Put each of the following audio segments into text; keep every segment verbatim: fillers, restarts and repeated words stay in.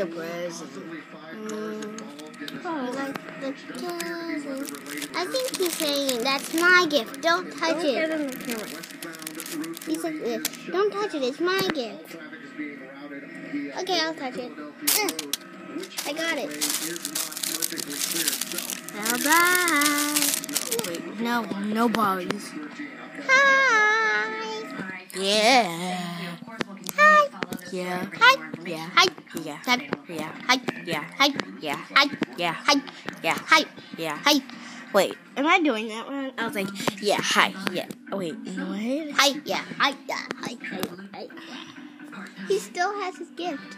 the present. Mm. Oh, like the present. I think he's saying that's my gift. Don't touch it. He said this. Don't touch it. It's my gift. Okay, I'll touch it. Uh, I got it. Bye. Wait, no, no boys. Hi. Yeah. Hi. Yeah. Hi. Yeah. Hi. Yeah. Hi. Yeah. Hi. Yeah. Hi. Yeah. Hi. Yeah. Hi. Yeah. Hi. Yeah. Hi. Wait, am I doing that one? I was like, yeah. Hi. Yeah. Wait. What? Hi. Yeah. Hi. Yeah. Hi. Hi. Hi. He still has his gift.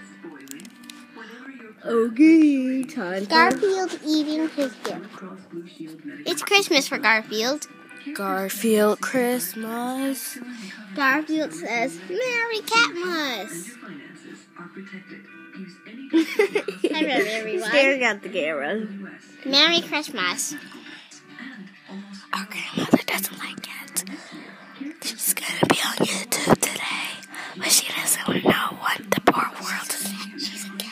Okay, time. Garfield eating his gift. It's Christmas for Garfield. Garfield Christmas. Garfield says, Merry Catmas. Hello, everyone. Staring at the camera. Merry Christmas. Our grandmother doesn't like it. She's gonna be on YouTube today, but she doesn't know what the poor world is saying. She's a cat.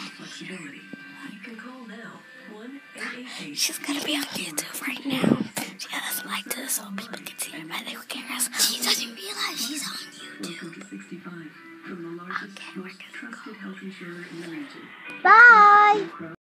She's gonna be on YouTube right now. She doesn't like this, so people can see her, but they don't care. She doesn't realize she's on YouTube. Okay, we're gonna go. Bye.